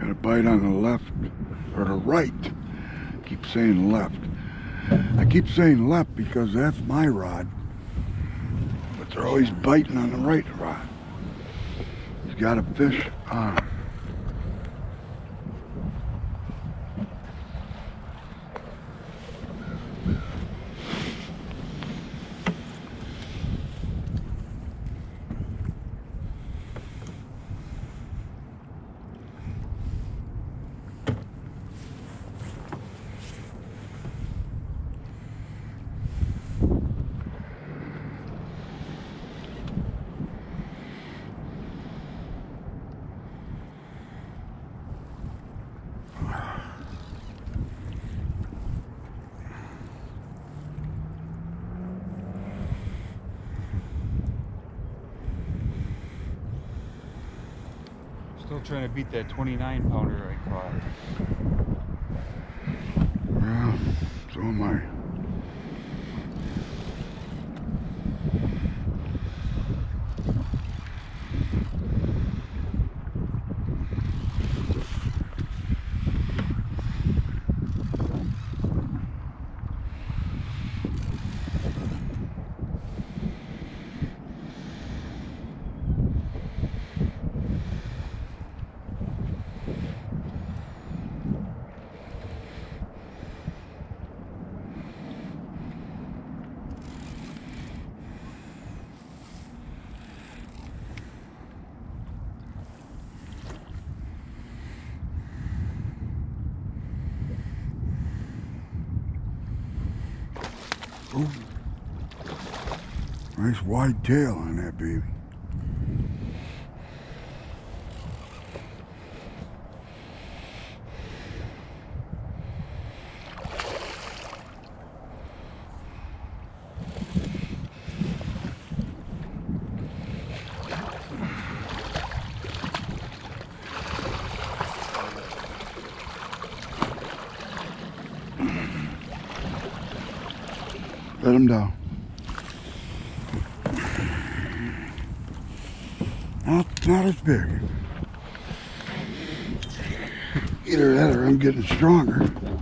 Got a bite on the left or the right. Keep saying left. I keep saying left because that's my rod. But they're always biting on the right rod. He's got a fish on. Still trying to beat that 29 pounder I caught. Yeah, so am I. Ooh. Nice wide tail on that baby. Let him down. Not as big. Either that or I'm getting stronger.